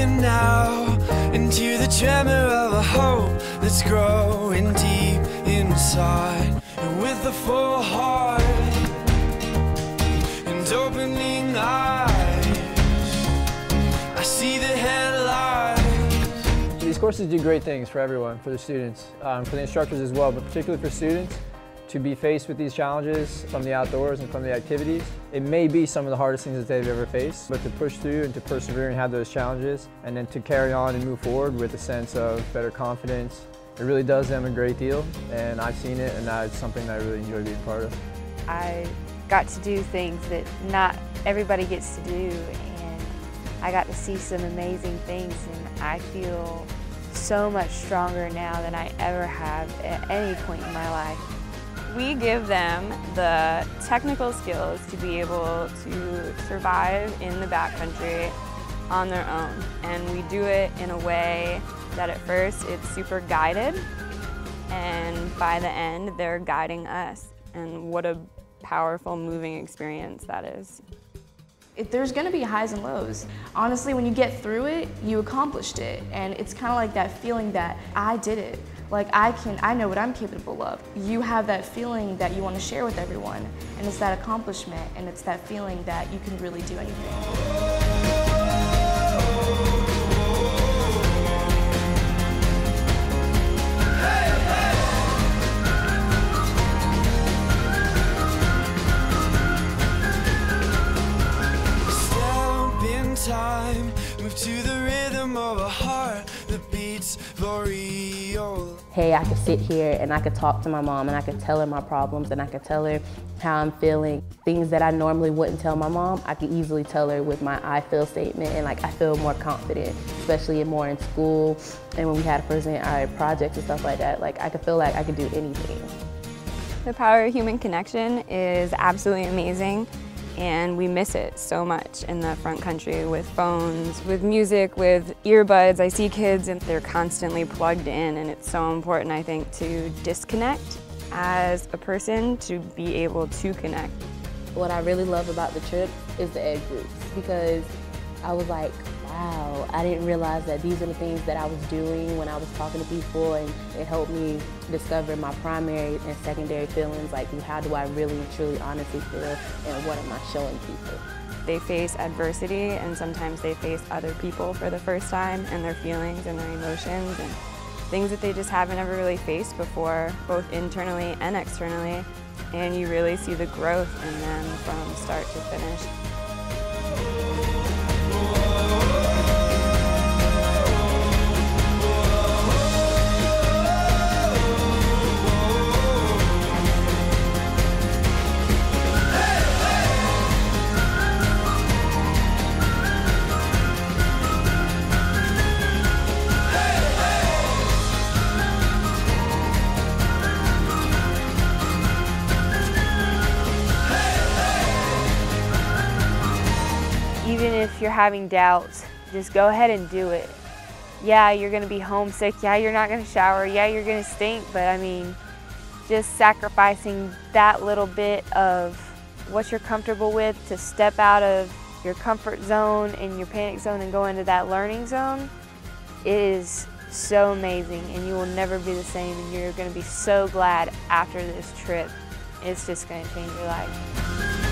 stepping now into the tremor of a hope that's growing deep inside. And with a full heart and opening eyes, I see the headlights. These courses do great things for everyone, for the students, for the instructors as well, but particularly for students. To be faced with these challenges from the outdoors and from the activities, it may be some of the hardest things that they've ever faced, but to push through and to persevere and have those challenges, and then to carry on and move forward with a sense of better confidence, it really does them a great deal, and I've seen it, and that's something that I really enjoy being part of. I got to do things that not everybody gets to do, and I got to see some amazing things, and I feel so much stronger now than I ever have at any point in my life. We give them the technical skills to be able to survive in the backcountry on their own. And we do it in a way that at first it's super guided, and by the end they're guiding us. And what a powerful, moving experience that is. There's going to be highs and lows. Honestly, when you get through it, you accomplished it. And it's kind of like that feeling that I did it. Like I know what I'm capable of. You have that feeling that you want to share with everyone. And it's that accomplishment, and it's that feeling that you can really do anything. Time, move to the rhythm of a heart that beats for real. Hey, I could sit here and I could talk to my mom and I could tell her my problems and I could tell her how I'm feeling. Things that I normally wouldn't tell my mom, I could easily tell her with my I feel statement, and like I feel more confident, especially more in school and when we had to present our projects and stuff like that. Like I could feel like I could do anything. The power of human connection is absolutely amazing. And we miss it so much in the front country with phones, with music, with earbuds. I see kids and they're constantly plugged in, and it's so important, I think, to disconnect as a person to be able to connect. What I really love about the trip is the ed groups, because I was like, wow, I didn't realize that these are the things that I was doing when I was talking to people, and it helped me discover my primary and secondary feelings, like how do I really and truly honestly feel and what am I showing people. They face adversity, and sometimes they face other people for the first time and their feelings and their emotions and things that they just haven't ever really faced before, both internally and externally, and you really see the growth in them from start to finish. Even if you're having doubts, just go ahead and do it. Yeah, you're gonna be homesick. Yeah, you're not gonna shower. Yeah, you're gonna stink, but I mean, just sacrificing that little bit of what you're comfortable with to step out of your comfort zone and your panic zone and go into that learning zone, it is so amazing, and you will never be the same, and you're gonna be so glad after this trip. It's just gonna change your life.